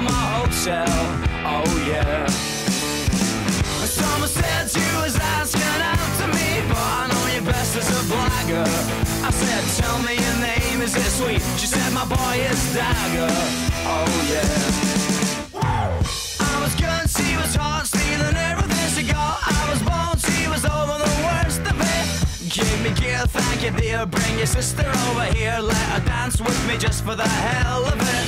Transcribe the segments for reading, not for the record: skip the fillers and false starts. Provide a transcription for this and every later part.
of my hotel. Oh yeah. Someone said you was asking out to me, but I know you best as a blagger. I said, tell me your name, is it sweet? She said, my boy is Dagger. Oh yeah. I was good, she was hot, stealing everything she got. I was bold, she was over the worst of it. Give me gear, thank you dear. Bring your sister over here, let her dance with me just for the hell of it.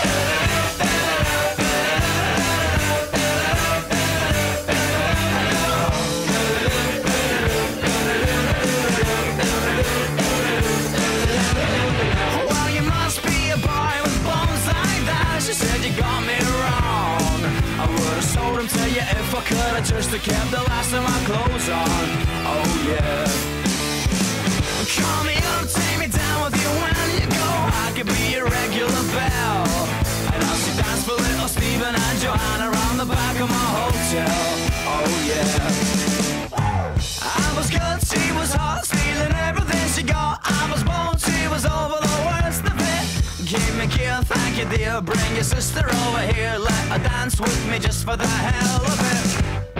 Well, you must be a boy with bones like that. She said you got me wrong. I would've sold him to you if I could've just kept the last of my clothes on. Oh yeah. Call me up, take me down with you when you go. I could be your regular belle. And I'll see dance for little Stephen and Joanna around the back of my hotel. Oh yeah. I was good, she was hot, stealing everything she got. I was bold, she was over the worst of it. Give me gear, thank you dear. Bring your sister over here, let her dance with me just for the hell of it.